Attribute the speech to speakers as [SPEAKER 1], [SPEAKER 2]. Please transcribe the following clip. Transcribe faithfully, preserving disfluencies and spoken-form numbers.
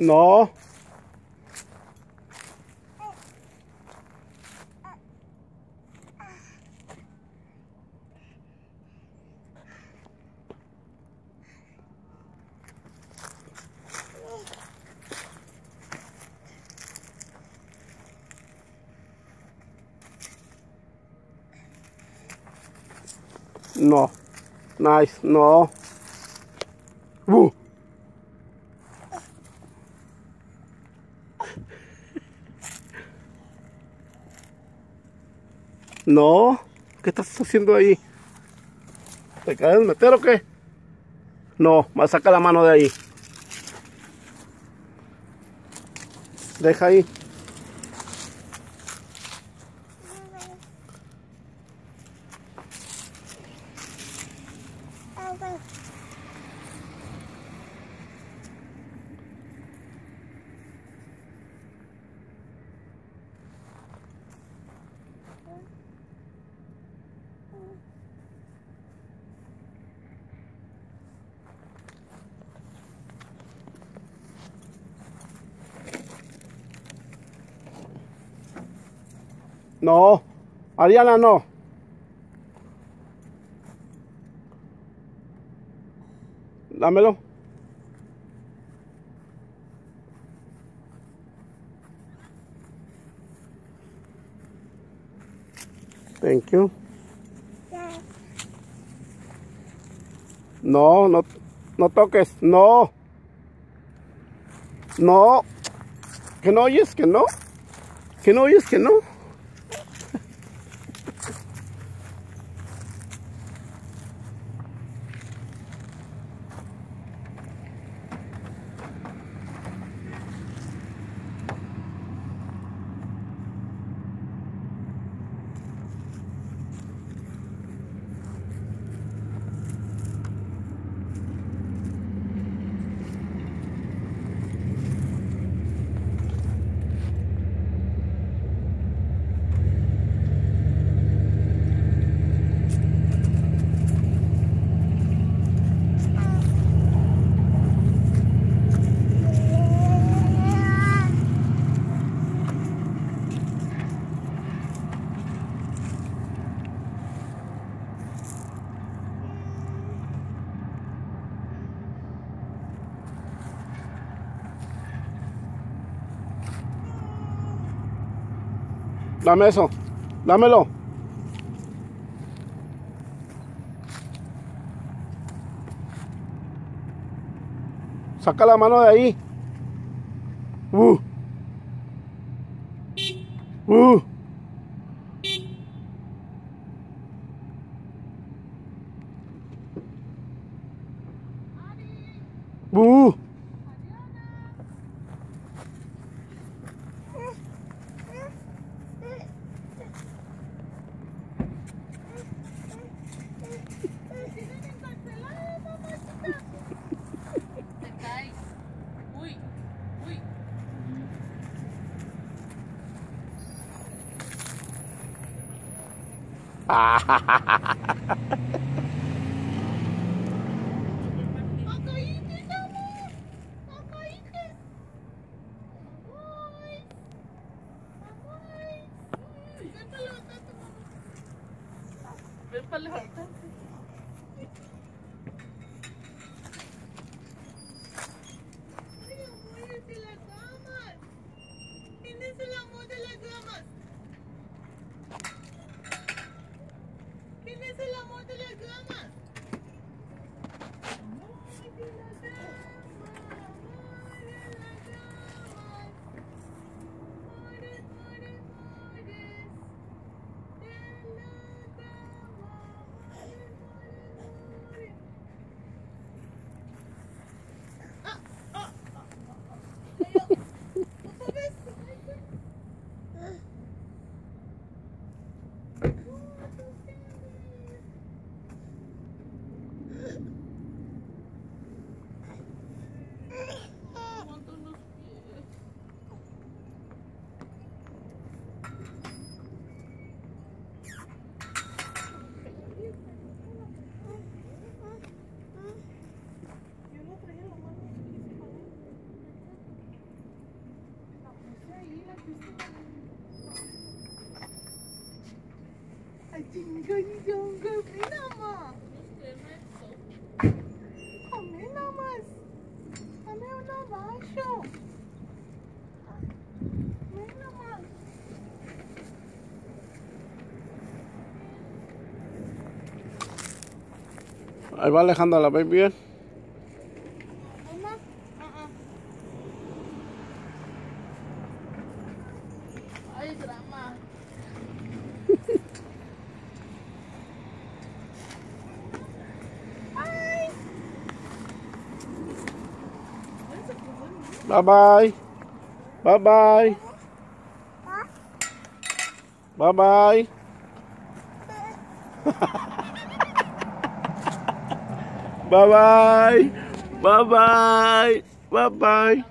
[SPEAKER 1] No. No. Nice. No. Uh. No. ¿Qué estás haciendo ahí? ¿Te quieres meter o qué? No, más saca la mano de ahí. Deja ahí. No, Ariana, no. Dámelo. Thank you. No, no, no toques. No. No. ¿Que no oyes que no? ¿Que no oyes que no? Dame eso. Dámelo. Saca la mano de ahí. Uh. Uh. Uh.
[SPEAKER 2] Uy, uy. Ven para levantarte. Ay, amores de las damas. ¿Quién es el amor de las damas? ¿Quién es el amor de las damas? Amor de las damas, amor de las damas. Amores, amores, amores de las damas, amores. Ganyan yung gabi naman. Kami naman. Kami na basyo. Kami naman.
[SPEAKER 1] Ahí va Alejandra, ¿la ves bien?
[SPEAKER 2] Mama? Uh-uh. Ay, drama. Ay!
[SPEAKER 1] Bye bye. Bye bye. Bye bye. Bye bye. Bye bye. Bye bye.